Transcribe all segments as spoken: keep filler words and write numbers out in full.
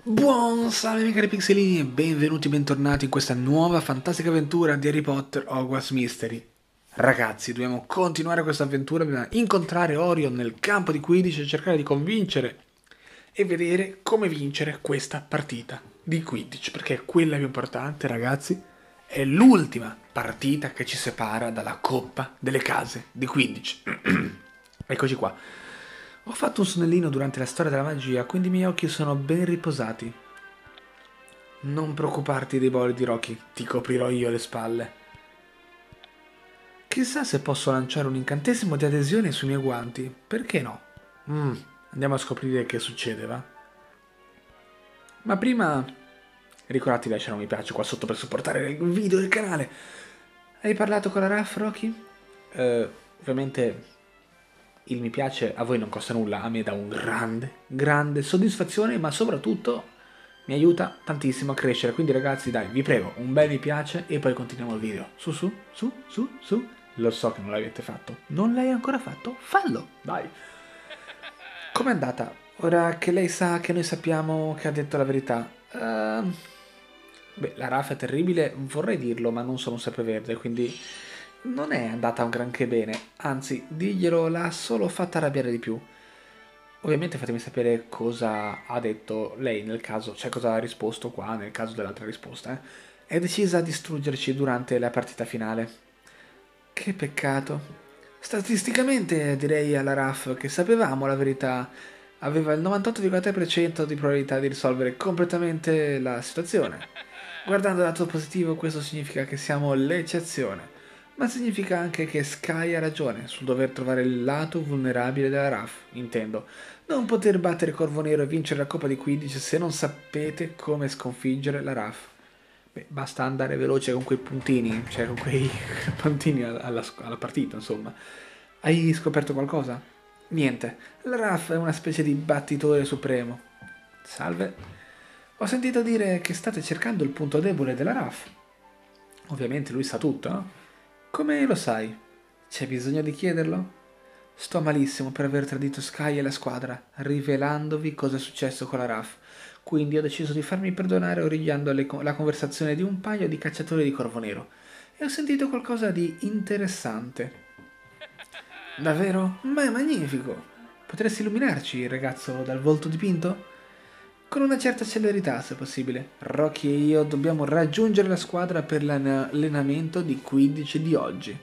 Buon salve miei cari pixelini e benvenuti, bentornati in questa nuova fantastica avventura di Harry Potter Hogwarts Mystery. Ragazzi, dobbiamo continuare questa avventura, dobbiamo incontrare Orion nel campo di Quidditch e cercare di convincere e vedere come vincere questa partita di Quidditch, perché quella più importante, ragazzi, è l'ultima partita che ci separa dalla Coppa delle Case di Quidditch. Eccoci qua. Ho fatto un sonnellino durante la storia della magia, quindi i miei occhi sono ben riposati. Non preoccuparti dei bolidi, Rocky, ti coprirò io le spalle. Chissà se posso lanciare un incantesimo di adesione sui miei guanti, perché no? Mm, andiamo a scoprire che succede, va? Ma prima ricordati di lasciare un mi piace qua sotto per supportare il video del canale. Hai parlato con la R A F, Rocky? Eh, ovviamente il mi piace a voi non costa nulla, a me dà un grande, grande soddisfazione, ma soprattutto mi aiuta tantissimo a crescere. Quindi ragazzi, dai, vi prego, un bel mi piace e poi continuiamo il video. Su, su, su, su, su. Lo so che non l'avete fatto. Non l'hai ancora fatto? Fallo, dai. Com'è andata? Ora che lei sa che noi sappiamo che ha detto la verità. Uh, beh, la R A F è terribile, vorrei dirlo, ma non sono un sempreverde, quindi non è andata un granché bene. Anzi, diglielo l'ha solo fatta arrabbiare di più. Ovviamente fatemi sapere cosa ha detto lei nel caso, cioè cosa ha risposto qua nel caso dell'altra risposta. Eh. È decisa a distruggerci durante la partita finale. Che peccato. Statisticamente direi alla R A F che sapevamo la verità. Aveva il novantotto virgola tre per cento di probabilità di risolvere completamente la situazione. Guardando il lato positivo, questo significa che siamo l'eccezione. Ma significa anche che Sky ha ragione sul dover trovare il lato vulnerabile della R A F, intendo. Non poter battere Corvo Nero e vincere la Coppa di Quidditch se non sapete come sconfiggere la R A F. Beh, basta andare veloce con quei puntini, cioè con quei puntini alla, alla partita, insomma. Hai scoperto qualcosa? Niente, la R A F è una specie di battitore supremo. Salve. Ho sentito dire che state cercando il punto debole della R A F. Ovviamente lui sa tutto, no? Come lo sai? C'è bisogno di chiederlo? Sto malissimo per aver tradito Sky e la squadra, rivelandovi cosa è successo con la R A F. Quindi ho deciso di farmi perdonare origliando le, la conversazione di un paio di cacciatori di Corvo Nero. E ho sentito qualcosa di interessante. Davvero? Ma è magnifico! Potresti illuminarci, ragazzo dal volto dipinto? Con una certa celerità, se possibile. Rocky e io dobbiamo raggiungere la squadra per l'allenamento di Quidditch di oggi.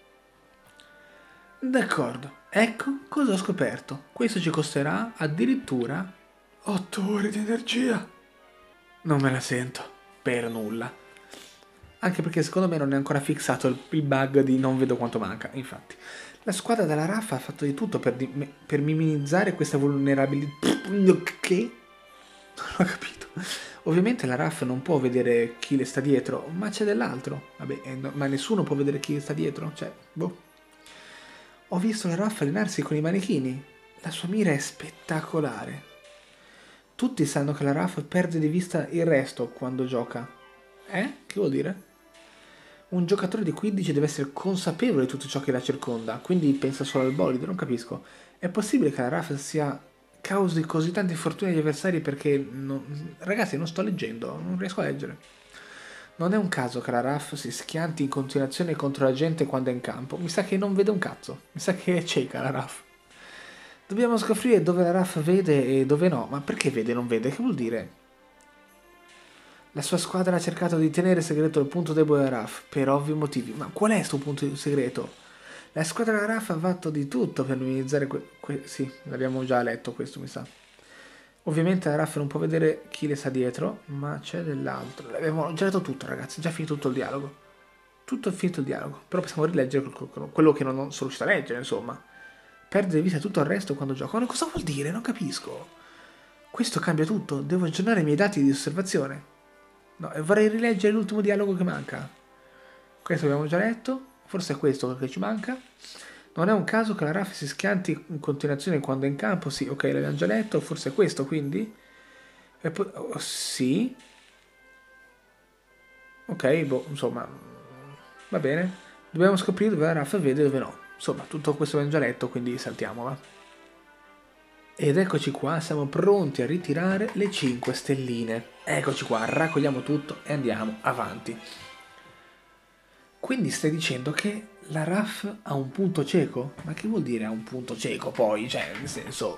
D'accordo, ecco cosa ho scoperto. Questo ci costerà addirittura otto ore di energia. Non me la sento, per nulla. Anche perché secondo me non è ancora fissato il, il bug di non vedo quanto manca, infatti. La squadra della R A F ha fatto di tutto per, di, per minimizzare questa vulnerabilità. Che? Non ho capito. Ovviamente la R A F non può vedere chi le sta dietro, ma c'è dell'altro. Vabbè, eh, no, ma nessuno può vedere chi le sta dietro, cioè, boh. Ho visto la R A F allenarsi con i manichini. La sua mira è spettacolare. Tutti sanno che la R A F perde di vista il resto quando gioca. Eh? Che vuol dire? Un giocatore di Quidditch deve essere consapevole di tutto ciò che la circonda, quindi pensa solo al bolide, non capisco. È possibile che la R A F sia causi così tanti infortuni agli avversari perché... Non... Ragazzi, non sto leggendo, non riesco a leggere. Non è un caso che la R A F si schianti in continuazione contro la gente quando è in campo. Mi sa che non vede un cazzo. Mi sa che è cieca la R A F. Dobbiamo scoprire dove la R A F vede e dove no. Ma perché vede e non vede? Che vuol dire? La sua squadra ha cercato di tenere segreto il punto debole della R A F per ovvi motivi. Ma qual è sto punto segreto? La squadra della R A F ha fatto di tutto per minimizzare que... que sì, l'abbiamo già letto questo, mi sa. Ovviamente la R A F non può vedere chi le sta dietro, ma c'è dell'altro. Abbiamo già letto tutto, ragazzi, già finito tutto il dialogo. Tutto è finito il dialogo. Però possiamo rileggere quello che non sono riuscito a leggere, insomma. Perdere di vista tutto il resto quando gioco. Ma cosa vuol dire? Non capisco. Questo cambia tutto. Devo aggiornare i miei dati di osservazione. No, e vorrei rileggere l'ultimo dialogo che manca. Questo abbiamo già letto. Forse è questo che ci manca. Non è un caso che la R A F si schianti in continuazione quando è in campo? Sì, ok, l'abbiamo già letto. Forse è questo, quindi? E poi... Oh, sì. Ok, boh, insomma... Va bene. Dobbiamo scoprire dove la R A F vede e dove no. Insomma, tutto questo abbiamo già letto, quindi saltiamo, va. Ed eccoci qua, siamo pronti a ritirare le cinque stelline. Eccoci qua, raccogliamo tutto e andiamo avanti. Quindi stai dicendo che la R A F ha un punto cieco? Ma che vuol dire ha un punto cieco poi? Cioè, nel senso...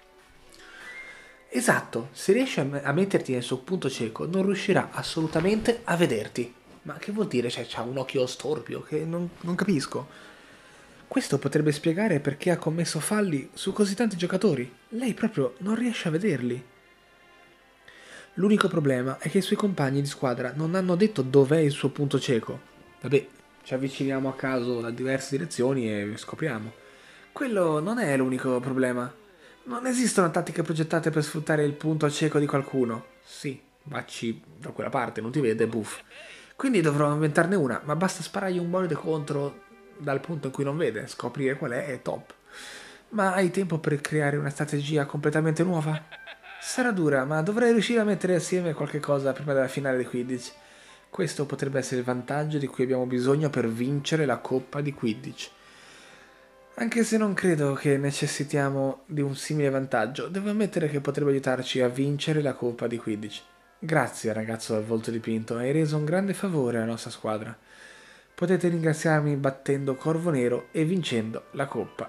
Esatto, se riesci a, a metterti nel suo punto cieco non riuscirà assolutamente a vederti. Ma che vuol dire? Cioè, c'ha un occhio storpio, che non, non capisco. Questo potrebbe spiegare perché ha commesso falli su così tanti giocatori. Lei proprio non riesce a vederli. L'unico problema è che i suoi compagni di squadra non hanno detto dov'è il suo punto cieco. Vabbè, ci avviciniamo a caso da diverse direzioni e scopriamo. Quello non è l'unico problema. Non esistono tattiche progettate per sfruttare il punto cieco di qualcuno. Sì, vacci da quella parte, non ti vede, buff. Quindi dovrò inventarne una, ma basta sparargli un bolide contro dal punto in cui non vede, scoprire qual è e top. Ma hai tempo per creare una strategia completamente nuova? Sarà dura, ma dovrei riuscire a mettere assieme qualche cosa prima della finale di Quidditch. Questo potrebbe essere il vantaggio di cui abbiamo bisogno per vincere la Coppa di Quidditch. Anche se non credo che necessitiamo di un simile vantaggio, devo ammettere che potrebbe aiutarci a vincere la Coppa di Quidditch. Grazie, ragazzo dal volto dipinto, hai reso un grande favore alla nostra squadra. Potete ringraziarmi battendo Corvo Nero e vincendo la Coppa.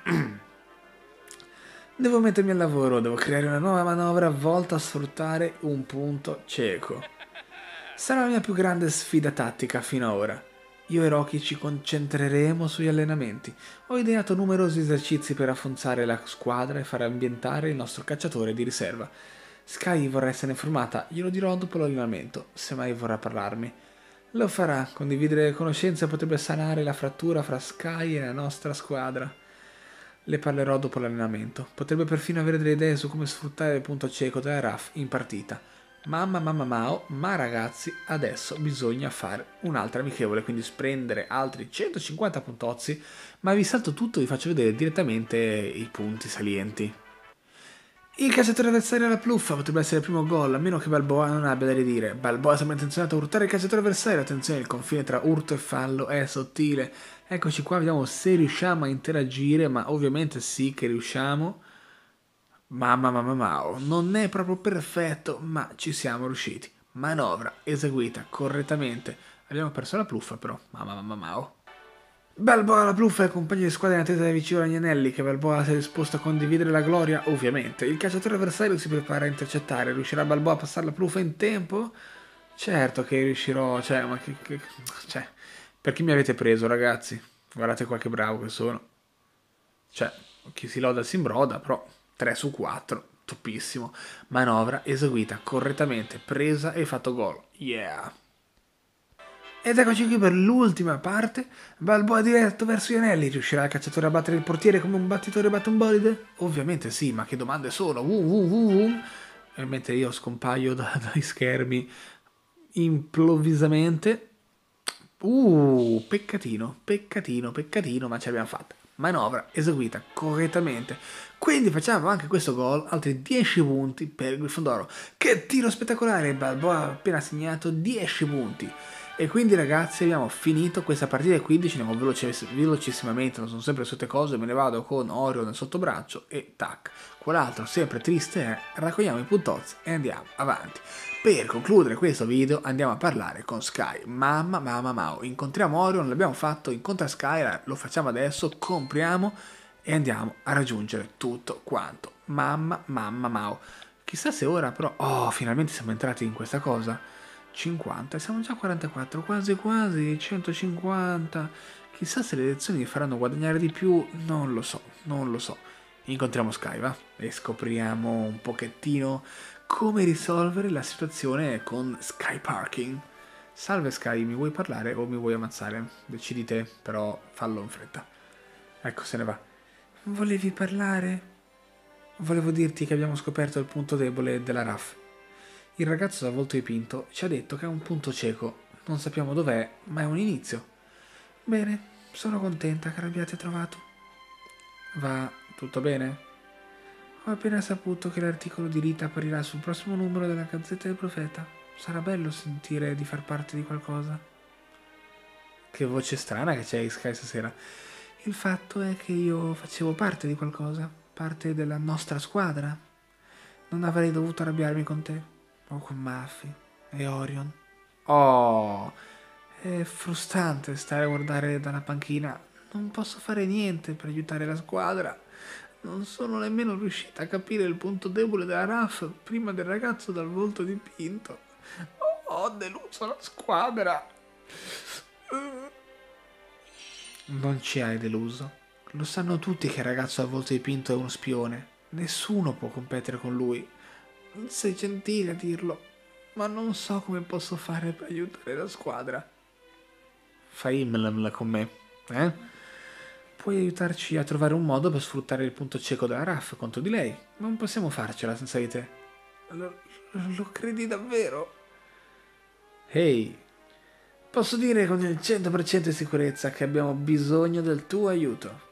Devo mettermi al lavoro, devo creare una nuova manovra volta a sfruttare un punto cieco. Sarà la mia più grande sfida tattica fino ad ora. Io e Rocky ci concentreremo sugli allenamenti. Ho ideato numerosi esercizi per rafforzare la squadra e far ambientare il nostro cacciatore di riserva. Sky vorrà essere informata, glielo dirò dopo l'allenamento, se mai vorrà parlarmi. Lo farà, condividere le conoscenze potrebbe sanare la frattura fra Sky e la nostra squadra. Le parlerò dopo l'allenamento. Potrebbe perfino avere delle idee su come sfruttare il punto cieco della R A F in partita. Mamma mamma mao, ma ragazzi, adesso bisogna fare un'altra amichevole, quindi spendere altri centocinquanta puntozzi, ma vi salto tutto e vi faccio vedere direttamente i punti salienti. Il calciatore avversario alla pluffa potrebbe essere il primo gol, a meno che Balboa non abbia da ridire. Balboa sembra intenzionato a urtare il calciatore avversario. Attenzione, il confine tra urto e fallo è sottile. Eccoci qua, vediamo se riusciamo a interagire, ma ovviamente sì che riusciamo. Mamma mamma mao, non è proprio perfetto, ma ci siamo riusciti. Manovra eseguita correttamente. Abbiamo perso la pluffa però, mamma mamma mao. Balboa la pluffa e i compagni di squadra in attesa da vicino agli anelli, che Balboa sia disposto a condividere la gloria, ovviamente. Il calciatore avversario si prepara a intercettare, riuscirà Balboa a passare la pluffa in tempo? Certo che riuscirò, cioè, ma che... che cioè, per chi mi avete preso, ragazzi? Guardate qua che bravo che sono. Cioè, chi si loda si imbroda, però tre su quattro, topissimo. Manovra eseguita correttamente, presa e fatto gol. Yeah! Ed eccoci qui per l'ultima parte. Balboa diretto verso gli anelli. Riuscirà il cacciatore a battere il portiere come un battitore batte un bolide? Ovviamente sì, ma che domande sono? Uh, uh, uh, uh. E mentre io scompaio da, dai schermi improvvisamente. Uh, peccatino, peccatino, peccatino, ma ce l'abbiamo fatta. Manovra eseguita correttamente. Quindi facciamo anche questo gol, altri dieci punti per il Grifondoro. Che tiro spettacolare! Balboa ha appena segnato dieci punti. E quindi ragazzi abbiamo finito questa partita quindici, andiamo veloce, velocissimamente, non sono sempre le solite cose, me ne vado con Orion nel sottobraccio e tac. Quell'altro sempre triste è, raccogliamo i puntozzi e andiamo avanti. Per concludere questo video andiamo a parlare con Sky. Mamma mamma mao, incontriamo Orion, l'abbiamo fatto, incontra Sky, lo facciamo adesso, compriamo e andiamo a raggiungere tutto quanto. Mamma mamma mao. Chissà se ora però, oh finalmente siamo entrati in questa cosa. cinquanta, siamo già a quarantaquattro, quasi quasi, centocinquanta. Chissà se le lezioni mi faranno guadagnare di più, non lo so, non lo so. Incontriamo Sky, va? E scopriamo un pochettino come risolvere la situazione con Sky Parking. Salve Sky, mi vuoi parlare o mi vuoi ammazzare? Decidi te, però fallo in fretta. Ecco, se ne va. Volevi parlare? Volevo dirti che abbiamo scoperto il punto debole della R A F. Il ragazzo dal volto dipinto ci ha detto che è un punto cieco. Non sappiamo dov'è, ma è un inizio. Bene, sono contenta che l'abbiate trovato. Va tutto bene? Ho appena saputo che l'articolo di Rita apparirà sul prossimo numero della Gazzetta del Profeta. Sarà bello sentire di far parte di qualcosa. Che voce strana che c'hai, Sky, stasera. Il fatto è che io facevo parte di qualcosa. parte della nostra squadra. Non avrei dovuto arrabbiarmi con te, o con Murphy e Orion. Oh, è frustrante stare a guardare dalla panchina. Non posso fare niente per aiutare la squadra. Non sono nemmeno riuscita a capire il punto debole della R A F prima del ragazzo dal volto dipinto. Ho deluso la squadra. Non ci hai deluso. Lo sanno tutti che il ragazzo dal volto dipinto è uno spione. Nessuno può competere con lui. Sei gentile a dirlo, ma non so come posso fare per aiutare la squadra. Fai mla con me, eh? Puoi aiutarci a trovare un modo per sfruttare il punto cieco della R A F contro di lei. Non possiamo farcela senza di te. Lo, lo credi davvero? Ehi, posso dire con il cento per cento di sicurezza che abbiamo bisogno del tuo aiuto.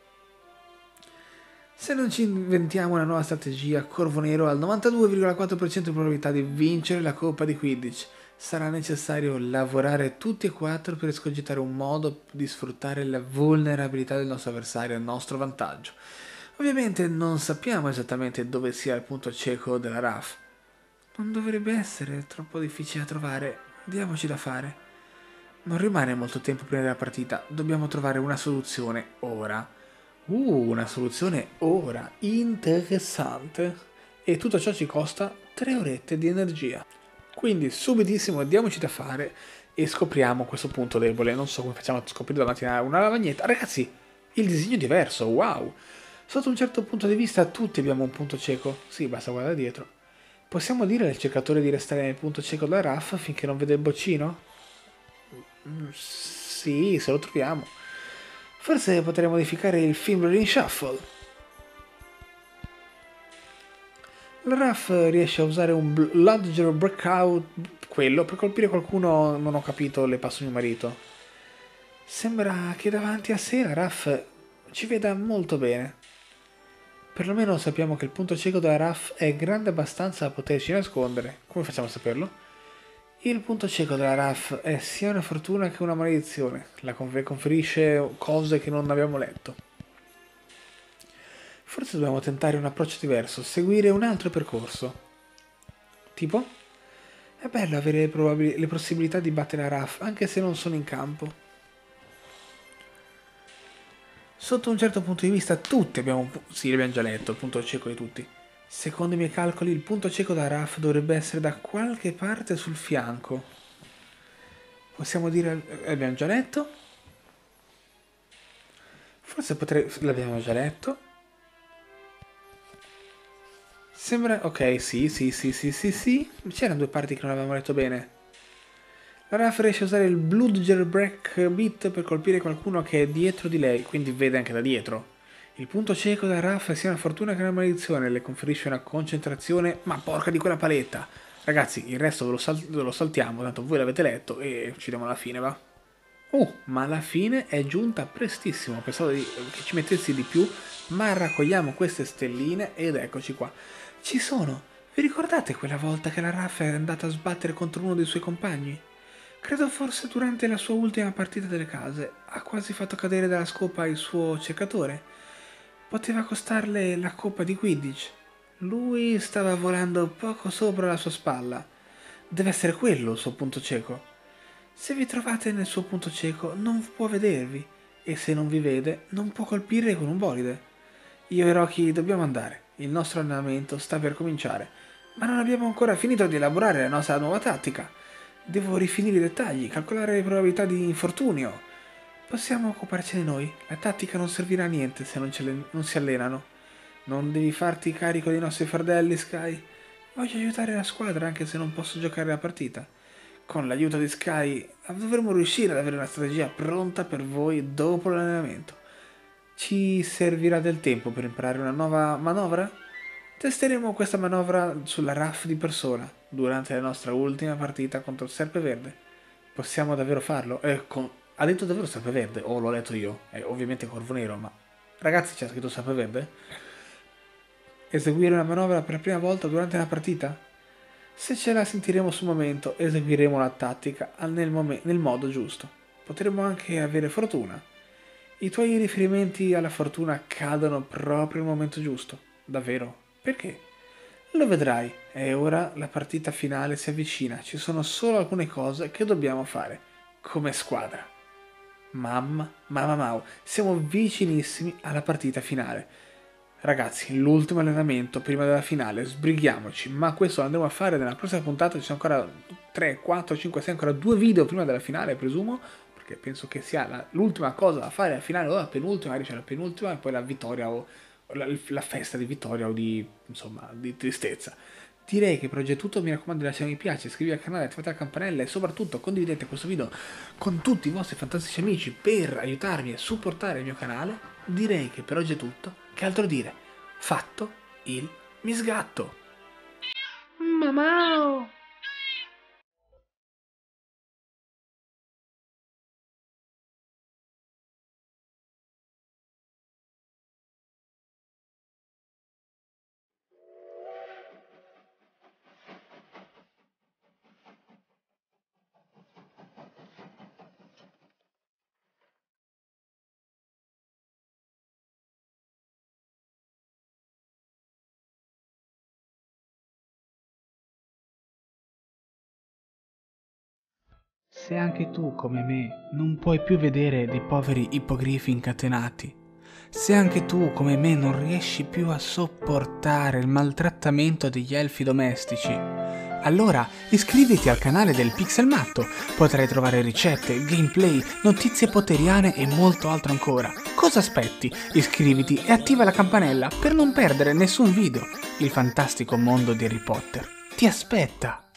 Se non ci inventiamo una nuova strategia, Corvo Nero ha il novantadue virgola quattro per cento di probabilità di vincere la Coppa di Quidditch. Sarà necessario lavorare tutti e quattro per escogitare un modo di sfruttare la vulnerabilità del nostro avversario a nostro vantaggio. Ovviamente non sappiamo esattamente dove sia il punto cieco della R A F. Non dovrebbe essere troppo difficile da trovare. Diamoci da fare. Non rimane molto tempo prima della partita. Dobbiamo trovare una soluzione ora. Uh, una soluzione ora. Interessante. E tutto ciò ci costa tre orette di energia. Quindi subitissimo diamoci da fare e scopriamo questo punto debole. Non so come facciamo a scoprire davanti a una lavagnetta. Ragazzi, il disegno è diverso, wow. Sotto un certo punto di vista tutti abbiamo un punto cieco. Sì, basta guardare dietro. Possiamo dire al cercatore di restare nel punto cieco della R A F finché non vede il boccino? Sì, se lo troviamo. Forse potrei modificare il Fimbulwinkel Shuffle. La R A F riesce a usare un Bludger Breakout, quello, per colpire qualcuno, non ho capito, le passo mio marito. Sembra che davanti a sé la R A F ci veda molto bene. Perlomeno sappiamo che il punto cieco della R A F è grande abbastanza da poterci nascondere. Come facciamo a saperlo? Il punto cieco della R A F è sia una fortuna che una maledizione. La conferisce cose che non abbiamo letto. Forse dobbiamo tentare un approccio diverso, seguire un altro percorso. Tipo? È bello avere le, probab- le possibilità di battere la R A F, anche se non sono in campo. Sotto un certo punto di vista tutti abbiamo... Sì, l'abbiamo già letto, il punto cieco di tutti. Secondo i miei calcoli il punto cieco da R A F dovrebbe essere da qualche parte sul fianco. Possiamo dire... L'abbiamo già letto? Forse potrei... L'abbiamo già letto? Sembra... Ok, sì, sì, sì, sì, sì, sì. C'erano due parti che non avevamo letto bene. La R A F riesce a usare il Bludger Break Beat per colpire qualcuno che è dietro di lei, quindi vede anche da dietro. Il punto cieco della R A F è sia una fortuna che una maledizione, le conferisce una concentrazione, ma porca di quella paletta! Ragazzi, il resto ve lo, sal- ve lo saltiamo, tanto voi l'avete letto e ci vediamo alla fine, va? Oh, ma la fine è giunta prestissimo, pensavo di- che ci mettessi di più, ma raccogliamo queste stelline ed eccoci qua. Ci sono! Vi ricordate quella volta che la R A F è andata a sbattere contro uno dei suoi compagni? Credo forse durante la sua ultima partita delle case ha quasi fatto cadere dalla scopa il suo cercatore. Poteva costarle la coppa di Quidditch. Lui stava volando poco sopra la sua spalla. Deve essere quello il suo punto cieco. Se vi trovate nel suo punto cieco non può vedervi e se non vi vede non può colpire con un bolide. Io e Rocky dobbiamo andare. Il nostro allenamento sta per cominciare, ma non abbiamo ancora finito di elaborare la nostra nuova tattica. Devo rifinire i dettagli, calcolare le probabilità di infortunio. Possiamo occuparcene noi. La tattica non servirà a niente se non, ce le, non si allenano. Non devi farti carico dei nostri fardelli, Sky. Voglio aiutare la squadra anche se non posso giocare la partita. Con l'aiuto di Sky dovremo riuscire ad avere una strategia pronta per voi dopo l'allenamento. Ci servirà del tempo per imparare una nuova manovra? Testeremo questa manovra sulla R A F di persona durante la nostra ultima partita contro il Serpeverde. Possiamo davvero farlo? Eh, con... Ha detto davvero Serpeverde? O l'ho letto io? Eh, ovviamente Corvo Nero, ma... Ragazzi, c'è scritto Serpeverde? Eseguire una manovra per la prima volta durante una partita? Se ce la sentiremo sul momento, eseguiremo la tattica nel, mom- nel modo giusto. Potremo anche avere fortuna. I tuoi riferimenti alla fortuna cadono proprio al momento giusto. Davvero? Perché? Lo vedrai, e ora la partita finale si avvicina, ci sono solo alcune cose che dobbiamo fare, come squadra. Mamma, mamma Mau, siamo vicinissimi alla partita finale. Ragazzi, l'ultimo allenamento prima della finale, sbrighiamoci, ma questo lo andremo a fare nella prossima puntata, ci sono ancora tre, quattro, cinque, sei, ancora due video prima della finale, presumo, perché penso che sia la, l'ultima cosa da fare alla finale, o la penultima, magari c'è la penultima, e poi la vittoria o, o la, la festa di vittoria o di, insomma, di tristezza. Direi che per oggi è tutto, mi raccomando di lasciare mi piace, iscrivetevi al canale, attivate la campanella e soprattutto condividete questo video con tutti i vostri fantastici amici per aiutarmi a supportare il mio canale. Direi che per oggi è tutto, che altro dire? Fatto il misgatto! Mamma! Se anche tu, come me, non puoi più vedere dei poveri ippogrifi incatenati, se anche tu, come me, non riesci più a sopportare il maltrattamento degli elfi domestici, allora iscriviti al canale del Pixelmatto, potrai trovare ricette, gameplay, notizie potteriane e molto altro ancora. Cosa aspetti? Iscriviti e attiva la campanella per non perdere nessun video. Il fantastico mondo di Harry Potter ti aspetta!